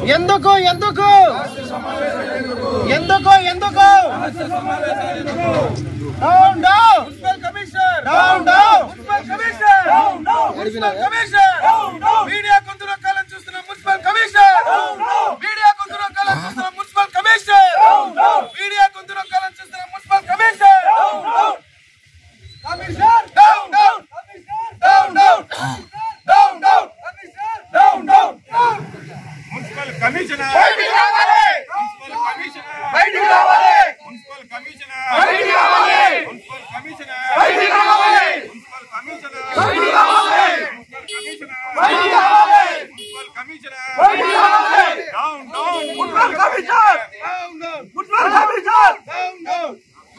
ఎందుకు ఎందుకు ఎందుకు ఎందుకు down down municipal commissioner down down municipal commissioner down down municipal commissioner down down media కొందరు కాలం చూస్తున్న municipal commissioner down down media కొందరు కాలం చూస్తున్న municipal commissioner down down media కొందరు కాలం చూస్తున్న municipal commissioner down down commissioner down down down down down down commissioner down down municipal commissioner బయటికి రావాలి మున్సిపల్ కమిషనర్ బయటికి రావాలి మున్సిపల్ కమిషనర్ బయటికి రావాలి మున్సిపల్ కమిషనర్ బయటికి రావాలి మున్సిపల్ కమిషనర్ బయటికి రావాలి మున్సిపల్ కమిషనర్ బయటికి రావాలి down down municipal commissioner down down municipal commissioner down down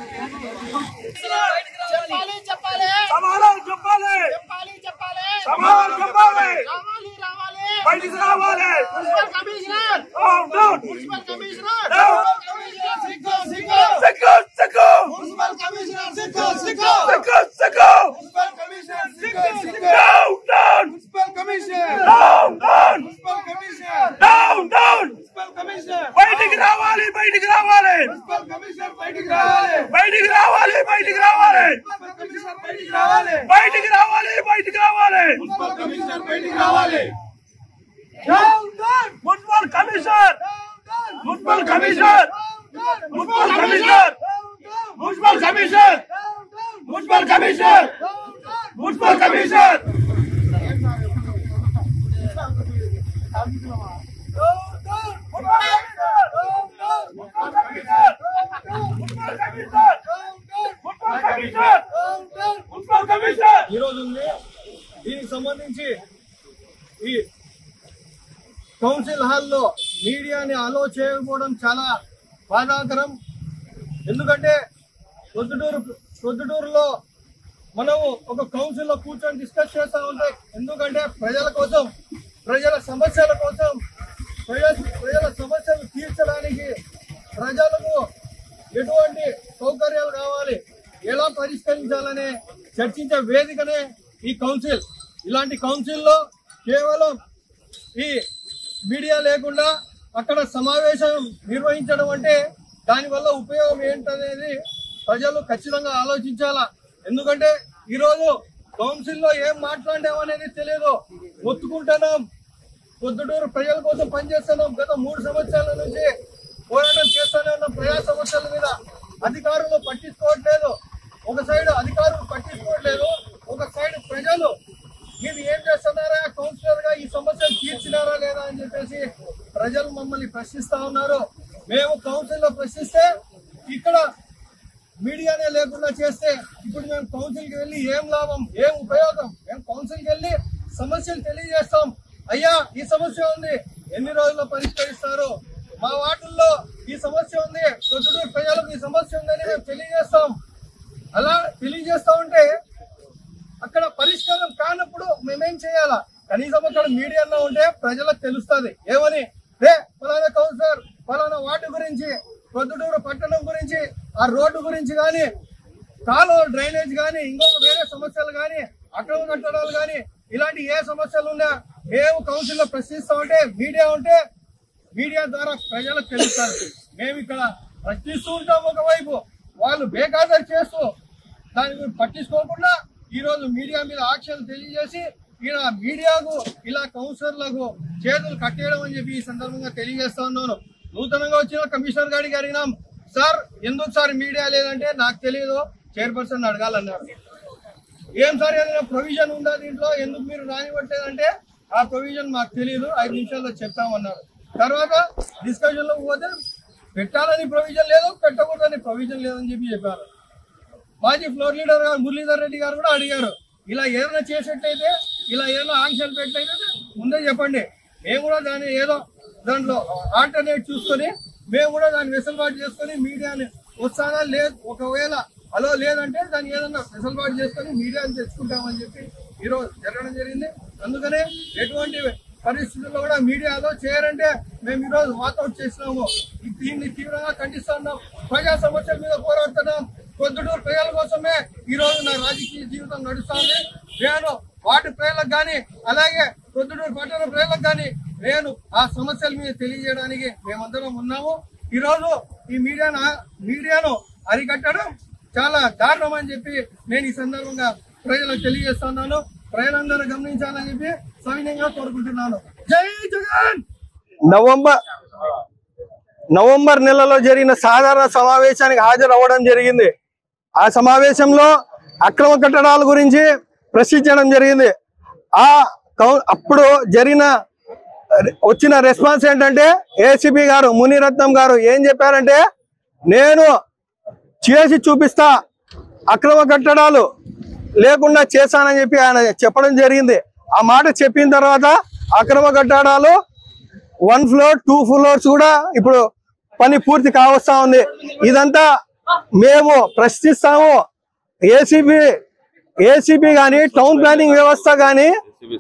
చెప్పాలి చెప్పాలి సమాధానం చెప్పాలి చెప్పాలి చెప్పాలి సమాధానం చెప్పాలి రావాలి రావాలి బయటికి రావాలి municipal commissioner down down municipal commissioner down సిగ్గు సిగ్గు సిగ్గు సిగ్గు మున్సిపల్ కమిషనర్ సిగ్గు సిగ్గు సిగ్గు సిగ్గు మున్సిపల్ కమిషనర్ సిగ్గు సిగ్గు down down municipal commissioner down down municipal commissioner down down municipal commissioner బయటికి రావాలి బయటికి రావాలి మున్సిపల్ కమిషనర్ బయటికి రావాలి బయటికి రావాలి బయటికి రావాలి మున్సిపల్ కమిషనర్ బయటికి రావాలి బయటికి రావాలి బయటికి రావాలి మున్సిపల్ కమిషనర్ బయటికి రావాలి down down municipal commissioner municipal commissioner municipal commissioner municipal commissioner municipal commissioner municipal commissioner ఈ రోజు ఉంది. దీనికి సంబంధించి ఈ కౌన్సిల్ హాల్లో మీడియాని అలో చేయకపోవడం చాలా బాధాకరం. ఎందుకంటే ప్రొద్దుటూరులో మనము ఒక కౌన్సిల్ లో కూర్చొని డిస్కస్ చేస్తూ ఉంటాం. ఎందుకంటే ప్రజల కోసం, ప్రజల సమస్యల కోసం, ప్రజల సమస్యలు తీర్చడానికి ప్రజలకు ఎటువంటి సౌకర్యాలు కావాలి, ఎలా పరిష్కరించాలనే చర్చించే వేదికనే ఈ కౌన్సిల్. ఇలాంటి కౌన్సిల్లో కేవలం ఈ మీడియా లేకుండా అక్కడ సమావేశం నిర్వహించడం అంటే దానివల్ల ఉపయోగం ఏంటనేది ప్రజలు ఖచ్చితంగా ఆలోచించాలా. ఎందుకంటే ఈరోజు కౌన్సిల్లో ఏం మాట్లాడామనేది తెలియదు. ఒత్తుకుంటున్నాం, పొద్దుటూరు ప్రజల కోసం పనిచేస్తున్నాం. గత 3 సంవత్సరాల నుంచి పోరాటం చేస్తూనే ఉన్నాం ప్రజా సమస్యల మీద. అధికారులు పట్టించుకోవట్లేదు. ఒక సైడ్ అధికారులు పట్టించుకోవట్లేదు, ఒక సైడ్ ప్రజలు మీరు ఏం చేస్తున్నారా కౌన్సిలర్ గా, ఈ సమస్యలు తీర్చినారా లేదా అని చెప్పేసి ప్రజలు మమ్మల్ని ప్రశ్నిస్తా ఉన్నారు. మేము కౌన్సిల్లో ప్రశ్నిస్తే ఇక్కడ మీడియానే లేకుండా చేస్తే ఇప్పుడు మేము కౌన్సిల్కి వెళ్ళి ఏం లాభం, ఏం ఉపయోగం? మేము కౌన్సిల్కి వెళ్ళి సమస్యలు తెలియజేస్తాం. అయ్యా ఈ సమస్య ఉంది, ఎన్ని రోజుల్లో పరిష్కరిస్తారు? మా వార్డుల్లో ఈ సమస్య ఉంది, ప్రొద్దుటూరు ప్రజలకు ఈ సమస్య ఉందని మేము తెలియజేస్తాం. అలా తెలియజేస్తా ఉంటే అక్కడ పరిష్కారం కానప్పుడు మేమేం చేయాలా? కనీసం అక్కడ మీడియాలో ఉంటే ప్రజలకు తెలుస్తుంది. ఏమని, రే ఫలానా కౌన్సిలర్ ఫలానా వార్డు గురించి, ప్రొద్దుటూరు పట్టణం గురించి, ఆ రోడ్డు గురించి కానీ, కాలువ డ్రైనేజ్ కానీ, ఇంకొక వేరే సమస్యలు కానీ, అక్రమ కట్టడాలు కానీ, ఇలాంటి ఏ సమస్యలు ఉన్నా మేము కౌన్సిల్లో ప్రశ్నిస్తా ఉంటే మీడియా ద్వారా ప్రజలకు తెలుస్తారు. మేము ఇక్కడ ప్రశ్నిస్తూ ఉంటాం ఒకవైపు, వాళ్ళు బేఖాతరు చేస్తూ దాన్ని పట్టించుకోకుండా ఈ రోజు మీడియా మీద ఆక్షన్లు తెలియజేసి ఇలా మీడియాకు, ఇలా కౌన్సిలర్లకు చేతులు కట్టేయడం అని చెప్పి ఈ సందర్భంగా తెలియజేస్తా ఉన్నాను. నూతనంగా వచ్చిన కమిషనర్ గారికి అడిగినాం, సార్ ఎందుకు సార్ మీడియా లేదంటే నాకు తెలియదు, చైర్పర్సన్ అడగాలన్నారు. ఏం సార్ ఏదైనా ప్రొవిజన్ ఉందా దీంట్లో, ఎందుకు మీరు రానివ్వట్లేదంటే ఆ ప్రొవిజన్ మాకు తెలియదు, 5 నిమిషాల్లో చెప్తామన్నారు. తర్వాత డిస్కషన్ లో పోతే పెట్టాలని ప్రొవిజన్ లేదు, పెట్టకూడదని ప్రొవిజన్ లేదని చెప్పారు. మాజీ ఫ్లోర్ లీడర్ గారు మురళీధర్ రెడ్డి గారు కూడా అడిగారు, ఇలా ఏదైనా చేసేట్లయితే, ఇలా ఏదైనా ఆంక్షలు పెట్టయితే ముందే చెప్పండి, మేము కూడా దాన్ని దాంట్లో ఆల్టర్నేట్ చూసుకొని మేము కూడా దాన్ని వెసులుబాటు చేసుకొని మీడియాని వస్తానా లేదు, ఒకవేళ అలో లేదంటే దాన్ని ఏదన్నా వెసులుబాటు చేసుకొని మీడియాని తెచ్చుకుంటామని చెప్పి ఈరోజు జరగడం జరిగింది. అందుకనే ఎటువంటి పరిస్థితుల్లో కూడా మీడియాలో చేయరంటే మేము ఈరోజు వాకౌట్ చేసినాము. దీన్ని తీవ్రంగా ఖండిస్తున్నాం. ప్రజా సమస్యల మీద పోరాడుతున్నాం. పొద్దుటూరు ప్రజల కోసమే ఈ రోజు నా రాజకీయ జీవితం నడుస్తుంది. నేను వాటి ప్రజలకు కానీ, అలాగే ప్రొద్దుటూరు పట్టణ ప్రజలకు కానీ నేను ఆ సమస్యల మీద తెలియజేయడానికి మేమందరం ఉన్నాము. ఈరోజు ఈ మీడియాను అరికట్టడం చాలా దారుణం అని చెప్పి నేను ఈ సందర్భంగా ప్రజలకు తెలియజేస్తున్నాను. ప్రజలందరూ గమనించాలని చెప్పి సవినయంగా కోరుకుంటున్నాను. జై జగన్. నవంబర్ నెలలో జరిగిన సాధారణ సమావేశానికి హాజరవ్వడం జరిగింది. ఆ సమావేశంలో అక్రమ కట్టడాల గురించి ప్రశ్నించడం జరిగింది. అప్పుడు వచ్చిన రెస్పాన్స్ ఏంటంటే ఏసీపీ గారు మునిరత్నం గారు ఏం చెప్పారంటే, నేను చేసి చూపిస్తా, అక్రమ కట్టడాలు లేకుండా చేశానని చెప్పి ఆయన చెప్పడం జరిగింది. ఆ మాట చెప్పిన తర్వాత అక్రమ కట్టడాలు 1 ఫ్లోర్ 2 ఫ్లోర్స్ కూడా ఇప్పుడు పని పూర్తి కావస్తా ఉంది. ఇదంతా మేము ప్రశ్నిస్తాము. ఏసీబీ కానీ టౌన్ ప్లానింగ్ వ్యవస్థ కానీ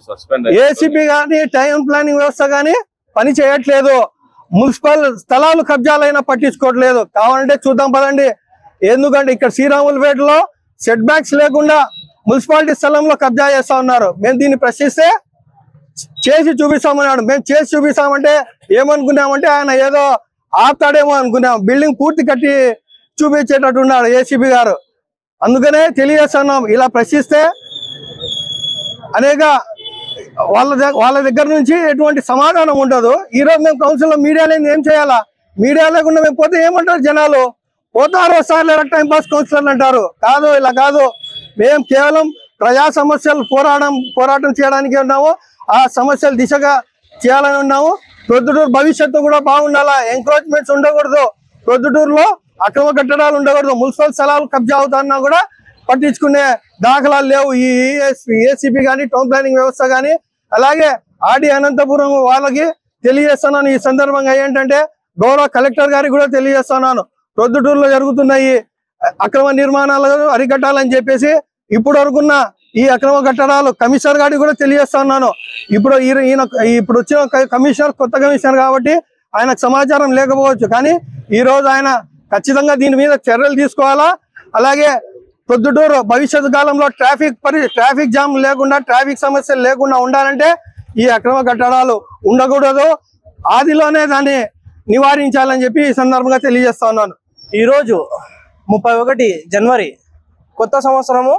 పని చేయట్లేదు. మున్సిపల్ స్థలాలు కబ్జాలైనా పట్టించుకోవట్లేదు. కావాలంటే చూద్దాం పదండి. ఎందుకంటే ఇక్కడ శ్రీరాములపేటలో సెట్ బ్యాక్స్ లేకుండా మున్సిపాలిటీ స్థలంలో కబ్జా చేస్తా ఉన్నారు. మేము దీన్ని ప్రశ్నిస్తే చేసి చూపిస్తామన్నాడు. మేము చేసి చూపిస్తామంటే ఏమనుకున్నామంటే ఆయన ఏదో ఆపుతాడేమో అనుకున్నాం. బిల్డింగ్ పూర్తి కట్టి చూపించేటట్టు ఉన్నాడు ఏసీబీ గారు. అందుకనే తెలియజేస్తున్నాం, ఇలా ప్రశ్నిస్తే అనేక వాళ్ళ దగ్గర నుంచి ఎటువంటి సమాధానం ఉండదు. ఈరోజు మేము కౌన్సిల్లో మీడియా లేని ఏం చేయాలా? మీడియా లేకుండా మేము పోతే ఏమంటారు జనాలు? పోతారు వస్తారు లేదా టైం పాస్ కౌన్సిలర్లు అంటారు. కాదు, ఇలా కాదు. మేము కేవలం ప్రజా సమస్యలు పోరాటం చేయడానికి ఉన్నాము. ఆ సమస్యల దిశగా చేయాలని ఉన్నాము. ప్రొద్దుటూరు భవిష్యత్తు కూడా బాగుండాలా. ఎంక్రోచ్మెంట్స్ ఉండకూడదు. ప్రొద్దుటూరులో అక్రమ కట్టడాలు ఉండకూడదు. మున్సిపల్ స్థలాలు కబ్జా అవుతున్నా కూడా పట్టించుకునే దాఖలాలు లేవు. ఈ ఏసీబీ కానీ టౌన్ ప్లానింగ్ వ్యవస్థ కానీ. అలాగే ఆడి అనంతపురం వాళ్ళకి తెలియజేస్తున్నాను ఈ సందర్భంగా ఏంటంటే, గౌరవ కలెక్టర్ గారికి కూడా తెలియజేస్తున్నాను, ప్రొద్దుటూరులో జరుగుతున్న ఈ అక్రమ నిర్మాణాలను అరికట్టాలని చెప్పేసి ఇప్పుడు వరకున్న ఈ అక్రమ కట్టడాలు కమిషనర్ గారికి కూడా తెలియజేస్తున్నాను. ఇప్పుడు వచ్చిన కమిషనర్ కొత్త కమిషనర్ కాబట్టి ఆయనకు సమాచారం లేకపోవచ్చు. కానీ ఈ రోజు ఆయన ఖచ్చితంగా దీని మీద చర్యలు తీసుకోవాలా. అలాగే ప్రొద్దుటూరు భవిష్యత్తు కాలంలో ట్రాఫిక్ జామ్ లేకుండా, ట్రాఫిక్ సమస్యలు లేకుండా ఉండాలంటే ఈ అక్రమ కట్టడాలు ఉండకూడదు. ఆదిలోనే దాన్ని నివారించాలని చెప్పి ఈ సందర్భంగా తెలియజేస్తా ఉన్నాను. ఈరోజు 31 జనవరి కొత్త సంవత్సరము,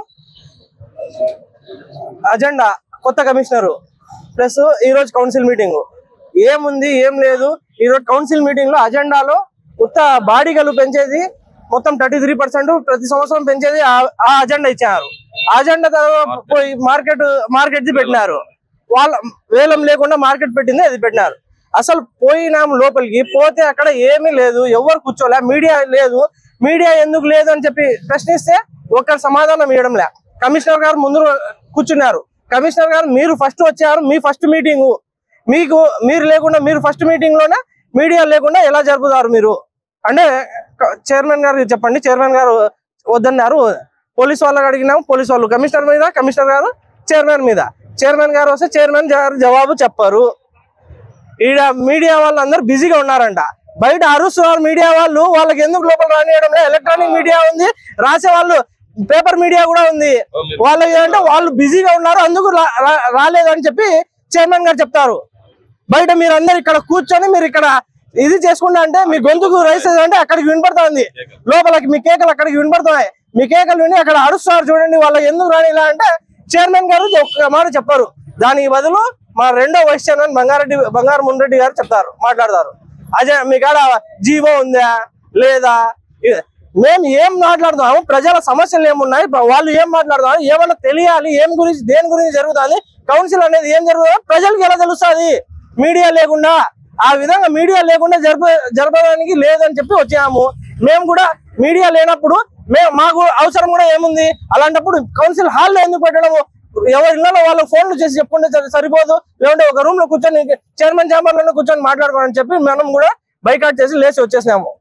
అజెండా కొత్త కమిషనరు ప్లస్ ఈరోజు కౌన్సిల్ మీటింగ్. ఏముంది ఏం లేదు. ఈరోజు కౌన్సిల్ మీటింగ్ లో అజెండాలో కొత్త బాడీగలు పెంచేది మొత్తం 33% ప్రతి సంవత్సరం పెంచేది ఆ అజెండా ఇచ్చారు. ఆ అజెండా పోయి మార్కెట్ పెట్టినారు. వాళ్ళ వేలం లేకుండా మార్కెట్ పెట్టింది అది పెట్టినారు. అసలు పోయినాము లోపలికి, పోతే అక్కడ ఏమీ లేదు, ఎవరు కూర్చోలే, మీడియా లేదు. మీడియా ఎందుకు లేదు అని చెప్పి ప్రశ్నిస్తే ఒక్కరు సమాధానం ఇవ్వడం లే. కమిషనర్ గారు ముందు కూర్చున్నారు. కమిషనర్ గారు మీరు ఫస్ట్ వచ్చారు, మీ ఫస్ట్ మీటింగ్, మీరు లేకుండా మీరు ఫస్ట్ మీటింగ్ లోనే మీడియా లేకుండా ఎలా జరుపుతారు మీరు అంటే చైర్మన్ గారు చెప్పండి. చైర్మన్ గారు వద్దన్నారు. పోలీసు వాళ్ళకి అడిగినాము, పోలీసు వాళ్ళు కమిషనర్ మీద, కమిషనర్ గారు చైర్మన్ మీద. చైర్మన్ గారు వస్తే చైర్మన్ గారు జవాబు చెప్పారు. ఈడ మీడియా వాళ్ళందరూ బిజీగా ఉన్నారంట. బయట అరుస్తున్నారు మీడియా వాళ్ళు. వాళ్ళకి ఎందుకు లోపల రానియడం లేదు. ఎలక్ట్రానిక్ మీడియా ఉంది, రాసే వాళ్ళు పేపర్ మీడియా కూడా ఉంది. వాళ్ళకి ఏంటంటే వాళ్ళు బిజీగా ఉన్నారు, అందుకు రాలేదు అని చెప్పి చైర్మన్ గారు చెప్తారు. బయట మీరు అందరు ఇక్కడ కూర్చొని మీరు ఇక్కడ ఇది చేసుకుంటా అంటే మీ గొంతుకు రైస్ అంటే అక్కడికి వినపడుతుంది. లోపలికి మీ కేకలు అక్కడికి వినపడుతున్నాయి. మీ కేకలు విని అక్కడ అరుస్తున్నారు చూడండి. వాళ్ళకి ఎందుకు రాని ఇలా అంటే చైర్మన్ గారు ఒక్క మాట చెప్పారు. దానికి బదులు మా రెండో వైస్ చైర్మన్ బంగారు మున్రెడ్డి గారు మాట్లాడతారు. అజయ్ మీ కాడ జీవో ఉందా లేదా? మేము ఏం మాట్లాడుతున్నాము, ప్రజల సమస్యలు ఏమున్నాయి, వాళ్ళు ఏం మాట్లాడుతున్నారు, ఏమన్నా తెలియాలి, దేని గురించి జరుగుతుంది, కౌన్సిల్ అనేది ఏం జరుగుతుందో ప్రజలకు ఎలా తెలుస్తుంది మీడియా లేకుండా. ఆ విధంగా మీడియా లేకుండా జరపడానికి లేదని చెప్పి వచ్చాము. మేము కూడా మీడియా లేనప్పుడు మాకు అవసరం కూడా ఏముంది? అలాంటప్పుడు కౌన్సిల్ హాల్లో ఎందుకు పెట్టడము? ఎవరి ఇళ్లలో వాళ్ళు ఫోన్లు చేసి చెప్పుకుంటే సరిపోదు. లేదంటే ఒక రూమ్ లో కూర్చొని చైర్మన్ ఛాంబర్ లోనే కూర్చొని మాట్లాడుకోవాలని చెప్పి మనం కూడా బైకాట్ చేసి లేచి వచ్చేసినాము.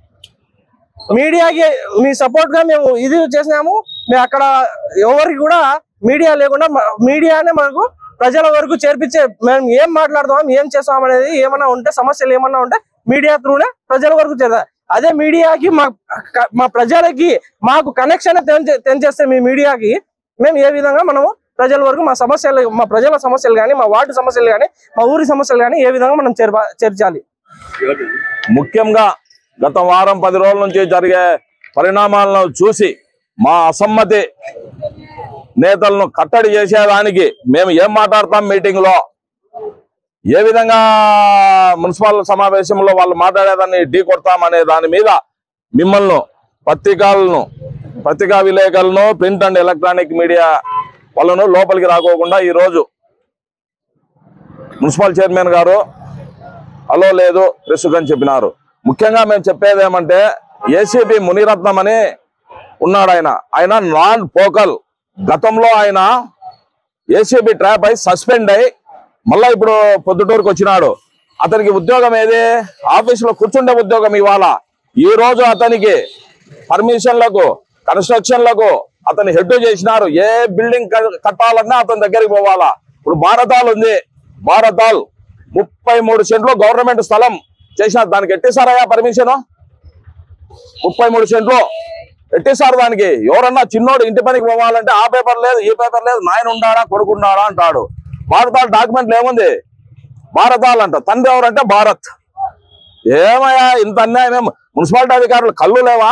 మీడియాకి మీ సపోర్ట్ గా మేము ఇది చేసినాము. మేము అక్కడ ఎవరికి కూడా మీడియా లేకుండా మీడియానే మనకు ప్రజల వరకు చేర్పించే, మేము ఏం మాట్లాడుతాం ఏం చేస్తాం అనేది ఏమన్నా ఉంటే సమస్యలు ఏమన్నా ఉంటే మీడియా త్రూనే ప్రజల వరకు చేద్దాం. అదే మీడియాకి మా ప్రజలకి మాకు కనెక్షన్ తెంచేస్తే మీ మీడియాకి మేము ఏ విధంగా మనము ప్రజల వరకు మా ప్రజల సమస్యలు కానీ, మా వార్డు సమస్యలు కానీ, మా ఊరి సమస్యలు కానీ ఏ విధంగా మనం చేర్చాలి. ముఖ్యంగా గత వారం 10 రోజుల నుంచి జరిగే పరిణామాలను చూసి మా అసమ్మతి నేతలను కట్టడి చేసేదానికి మేము ఏం మాట్లాడతాం, మీటింగ్ లో ఏ విధంగా మున్సిపల్ సమావేశంలో వాళ్ళు మాట్లాడేదాన్ని ఢీ కొడతాం అనే దాని మీద మిమ్మల్ని పత్రికా విలేకరులను, ప్రింట్ అండ్ ఎలక్ట్రానిక్ మీడియా వాళ్ళను లోపలికి రాకోకుండా ఈరోజు మున్సిపల్ చైర్మన్ గారు అలో లేదు ప్రెస్ అని చెప్పినారు. ముఖ్యంగా మేము చెప్పేది ఏమంటే, ఏసీపీ మునిరత్నం అని ఉన్నాడు. ఆయన నాన్ పోకల్. గతంలో ఆయన ఏసీబీ ట్రాప్ అయి సస్పెండ్ అయి మళ్ళా ఇప్పుడు పొద్దుటూరుకు వచ్చినాడు. అతనికి ఉద్యోగం ఏది? ఆఫీసులో కూర్చుండే ఉద్యోగం. ఇవాళ ఈ రోజు అతనికి పర్మిషన్లకు, కన్స్ట్రక్షన్లకు అతన్ని హెడ్ చేసినారు. ఏ బిల్డింగ్ కట్టాలన్నా అతని దగ్గరికి పోవాలా. ఇప్పుడు భారతాల్ ఉంది, భారతాల్ 33 సెంట్లు గవర్నమెంట్ స్థలం చేసినారు. దానికి ఎట్టేసారయ్యా పర్మిషన్? 33 సెంట్లు ఎట్టేసారు దానికి. ఎవరన్నా చిన్నోడు ఇంటి పనికి పోవాలంటే ఆ పేపర్ లేదు, ఈ పేపర్ లేదు, నాయన ఉండాడా కొడుకున్నాడా అంటాడు. భారతాల్ డాక్యుమెంట్లు ఏముంది? భారతాల్ అంట. తండ్రి ఎవరంటే భారత్. ఏమయ్యా ఇంత అన్యాయం? మున్సిపాలిటీ అధికారులు కళ్ళు లేవా?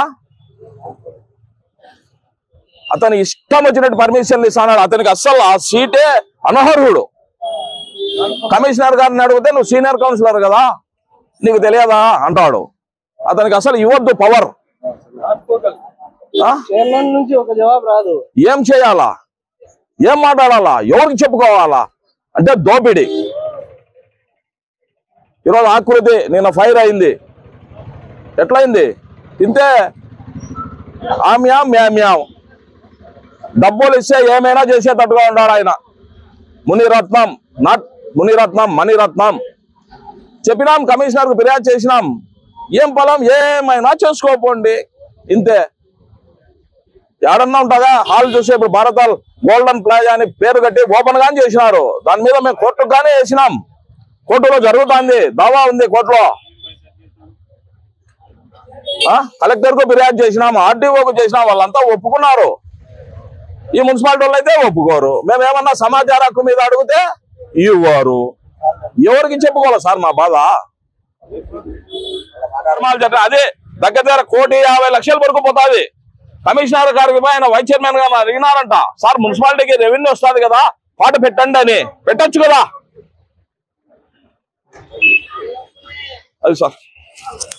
అతని ఇష్టం వచ్చినట్టు పర్మిషన్లు ఇస్తాడు. అతనికి అస్సలు ఆ సీటే అనర్హుడు. కమిషనర్ గారిని అడిగితే నువ్వు సీనియర్ కౌన్సిలర్ కదా, నీకు తెలియదా అంటాడు. అతనికి అసలు ఇవ్వద్దు పవర్. నుంచి ఒక జవాబు రాదు. ఏం చేయాలా, ఏం మాట్లాడాలా, ఎవరికి చెప్పుకోవాలా అంటే దోపిడి. ఈరోజు ఆకృతి నిన్న ఫైర్ అయింది. ఎట్లయింది? తింటే ఆమ్యాం మ్యామ్యాం. డబ్బులు ఇస్తే ఏమైనా చేసేటట్టుగా ఉన్నాడు ఆయన. మునిరత్నం, నాట్ మునిరత్నం, మణిరత్నం. చెప్పినాం, కమిషనర్కు ఫిర్యాదు చేసినాం. ఏం పొలం ఏమైనా చేసుకోపోండి, ఇంతే. ఏడన్నా ఉంటుందా? హాల్ చూసే ఇప్పుడు భారతాల్ గోల్డెన్ ప్లాజా అని పేరు కట్టి ఓపెన్ గానే చేసినారు. దాని మీద మేము కోర్టుకు గానే వేసినాం. కోర్టులో జరుగుతుంది, దావా ఉంది కోర్టులో. కలెక్టర్ కు ఫిర్యాదు చేసినాం, ఆర్డీఓకు చేసినాం. వాళ్ళంతా ఒప్పుకున్నారు. ఈ మున్సిపాలిటీ వాళ్ళు అయితే ఒప్పుకోరు. మేమేమన్నా సమాచార హక్కు మీద అడిగితే ఇవ్వరు. ఎవరికి చెప్పుకోవాలి సార్ మా బాధ? అదే దగ్గర 1,50,00,000 వరకు పోతుంది. కమిషనర్ గారికి ఆయన వైస్ చైర్మన్ గారు అడిగినారంట, సార్ మున్సిపాలిటీకి రెవెన్యూ వస్తుంది కదా, పాట పెట్టండి అని. పెట్టచ్చు కదా అది సార్.